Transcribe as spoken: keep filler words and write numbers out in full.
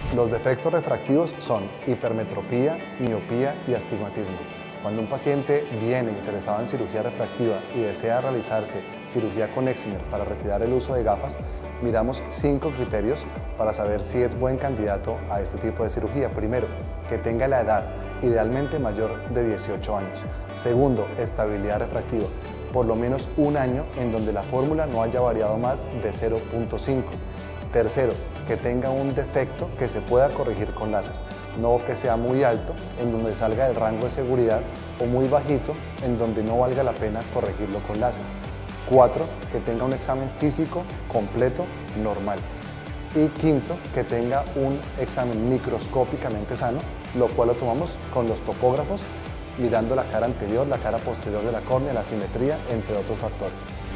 Los defectos refractivos son hipermetropía, miopía y astigmatismo. Cuando un paciente viene interesado en cirugía refractiva y desea realizarse cirugía con Excimer para retirar el uso de gafas, miramos cinco criterios para saber si es buen candidato a este tipo de cirugía. Primero, que tenga la edad, idealmente mayor de dieciocho años. Segundo, estabilidad refractiva, por lo menos un año en donde la fórmula no haya variado más de cero punto cinco. Tercero, que tenga un defecto que se pueda corregir con láser, no que sea muy alto, en donde salga del rango de seguridad, o muy bajito, en donde no valga la pena corregirlo con láser. Cuatro, que tenga un examen físico completo, normal. Y quinto, que tenga un examen microscópicamente sano, lo cual lo tomamos con los topógrafos, mirando la cara anterior, la cara posterior de la córnea, la simetría, entre otros factores.